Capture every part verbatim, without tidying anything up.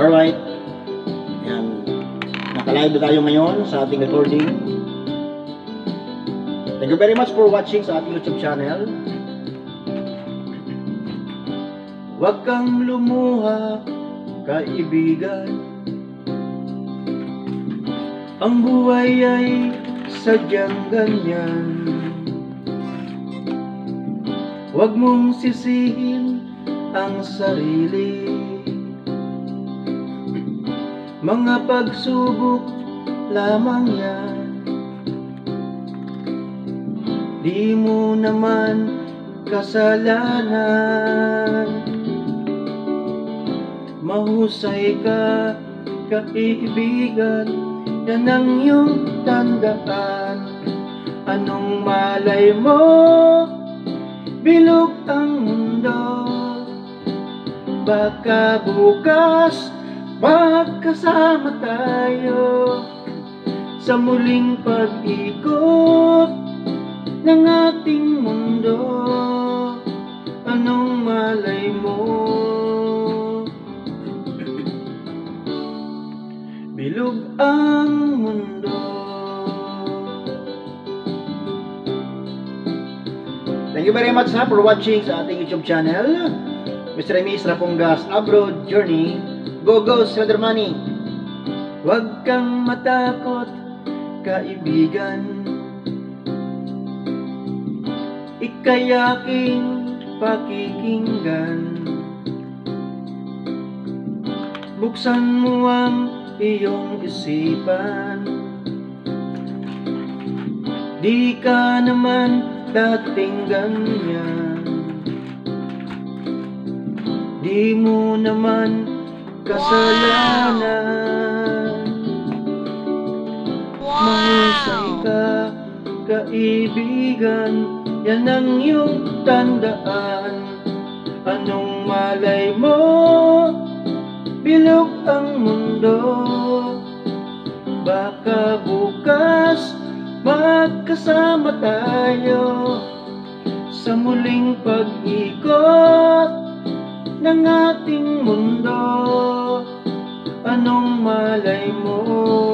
Alright. Yan. Naka-live na tayo ngayon sa ating recording. Thank you very much for watching sa ating YouTube channel. Huwag kang lumuha, kaibigan. Ang buhay ay sadyang ganyan. Huwag mong sisihin ang sarili. Mga pagsubok lamang yan. Di mo naman kasalanan. Mahusay ka, kaibigan. Yan ang iyong tandaan. Anong malay mo? Bilog ang mundo. Baka bukas magkasama tayo sa muling pag-ikot ng ating mundo. Anong malay mo? Bilog ang mundo. Thank you very much ha, for watching sa ating YouTube channel. Mister Remis Rapongas Abroad Journey. Go go Slender Money. Huwag kang matakot, kaibigan. Ika'y aking pakikinggan. Buksan mo ang iyong isipan. Di ka naman dating ganyan. Di mo naman kasalanan. Mahusay ka, kaibigan. Yan ang iyong tandaan. Anong malay mo? Bilog ang mundo. Baka bukas magkasama tayo sa muling pag-ikot ng ating mundo. Anong malay mo?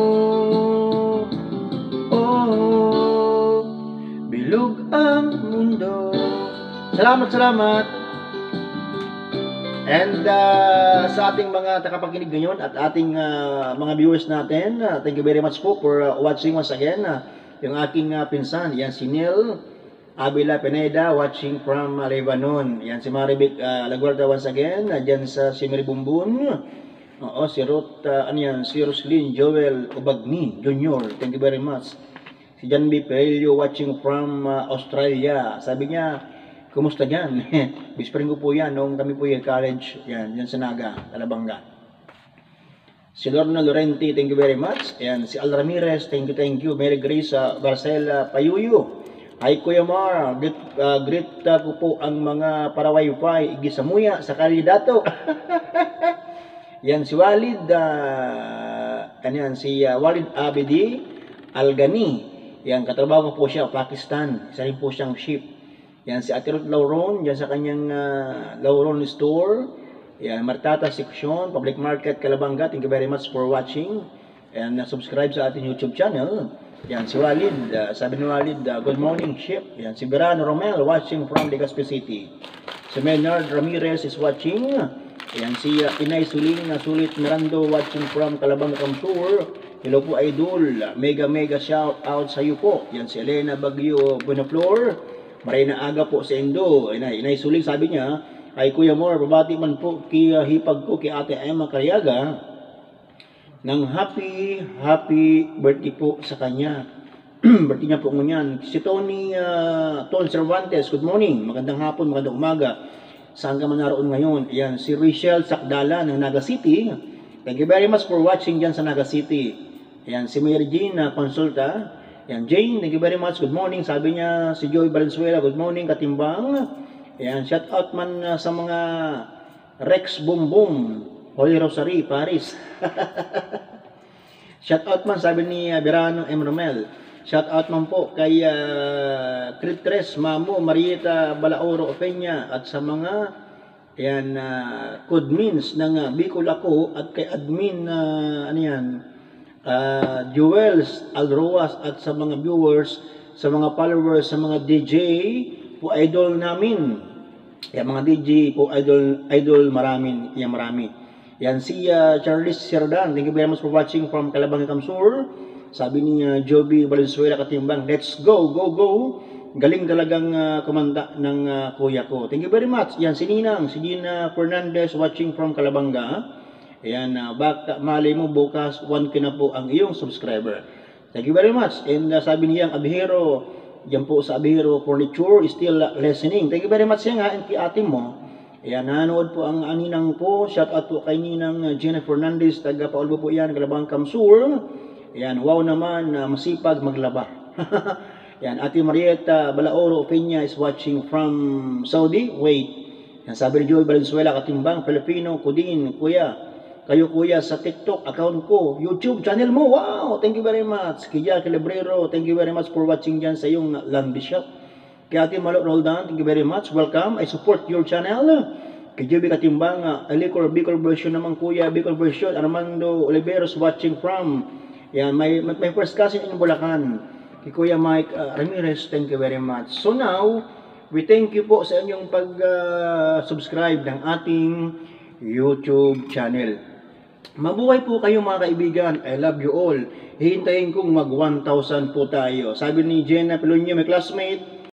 Oh, bilog ang mundo. Salamat, salamat. And uh, sa ating mga takapakinig ngayon at ating uh, mga viewers natin, uh, thank you very much po for uh, watching once again. Uh, yung aking uh, pinsan, yan si Neil Avila Pineda, watching from uh, Lebanon. Yan si Maribik uh, Laguarda once again, uh, dyan sa Simiri Bumbun. Oo, si Ruth, uh, ano yan, si Roslyn Joel Obagni Junior, thank you very much. Si John B. Perelio watching from uh, Australia. Sabi niya, kumusta dyan? Whispering ko po yan noong kami po yung college, yan, yan sa Naga, Alabanga. Si Lorna Lorente, thank you very much. Yan, si Al Ramirez, thank you, thank you. Mary Grace uh, Barcela Payuyo. Hi Kuya Mar, greet, uh, greet uh, ko po ang mga para wifi igisamuya sa kandidato. Yan si Walid, uh, ano yan, si uh, Walid Abedi Algani. Yan, katrabaho ko po siya, Pakistan. Isa rin po siyang ship. Yan si Ate Ruth Lauron, yan sa kanyang uh, Lauron Store. Yan, Martata Section, Public Market, Calabanga. Thank you very much for watching. And uh, subscribe sa ating YouTube channel. Yan, si Walid, uh, sabi ni Walid, uh, good morning, ship. Yan, si Verano Romel, watching from Legazpi City. Si Menard Ramirez is watching. Yan, si uh, Inay Suling, uh, Sulit Mirando, watching from Calabanga Kamsur. Hello po, Idol. Mega, mega shout out sa iyo po. Yan, si Elena Bagyo Bonaflor. Marina aga po sa Indo. Inay, Inay Suling, sabi niya, ay Kuya Mor, babati man po kay uh, hipag ko kay Ate Emma Cariaga ng happy, happy birthday po sa kanya. Birthday niya po ngunyan. Si Tony uh, Ton Cervantes, good morning. Magandang hapon, magandang umaga. Saan ka man naroon ngayon? Ayan, si Rachel Sakdala ng Naga City. Thank you very much for watching dyan sa Naga City. Ayan, si Mary Jean uh, Consulta. Ayan, Jane, thank you very much. Good morning. Sabi niya, si Joy Valenzuela, good morning, Katimbang. Ayan, shout out man uh, sa mga Rex Boom Boom, Holy Rosary, Paris. Shout out man, sabi ni uh, Verano M. Romel. Shout out man po kay uh, Critres Mamo, Marieta Balaoro Opeña at sa mga Yan, uh, code means ng uh, Bicol ako at kay admin na uh, ano yan, uh, Jewels Alroas at sa mga viewers, sa mga followers, sa mga D J po idol namin. Yan mga D J po idol, idol marami, yan marami. Yan si uh, Charles Serdan, thank you very much for watching from Calabang Kamsur. Sabi ni uh, Joby Valenzuela Katimbang, let's go, go, go. Galing talagang uh, kumanta ng uh, kuya ko. Thank you very much. Yan si Ninang, si Dina Fernandez watching from Calabanga. Ayan, uh, baka malay mo bukas one ka na po ang iyong subscriber. Thank you very much. And uh, sabi niya ang Abihero, yan po sa Abihero Furniture is still uh, listening. Thank you very much yan nga, and kay ate mo. Ayan, nanood po ang aninang po. Shout out po kay Ninang uh, Gina Fernandez, taga Paulbo po yan, Calabang Kamsur. Ayan, wow naman, uh, masipag maglaba. Yan, Ate Marieta Balaoro Peña is watching from Saudi. Wait. Yan, sabi ni Joy Valenzuela Katimbang, Filipino, Kudin, Kuya. Kayo kuya sa TikTok account ko, YouTube channel mo. Wow, thank you very much. Kaya Celebrero, thank you very much for watching dyan sa iyong Land Bishop. Kaya Ate Malo Roldan, thank you very much. Welcome. I support your channel. Kay Joby Katimbang, uh, Alicor, Bicol version naman kuya, Bicol version. Armando Oliveros watching from. Yan, my, my first cousin in Bulacan. Kay Kuya Mike uh, Ramirez, thank you very much. So now, we thank you po sa inyong pag-subscribe uh, ng ating YouTube channel. Mabuhay po kayo mga kaibigan. I love you all. Hihintayin kong mag one thousand po tayo. Sabi ni Jenna Pelonio, my classmate,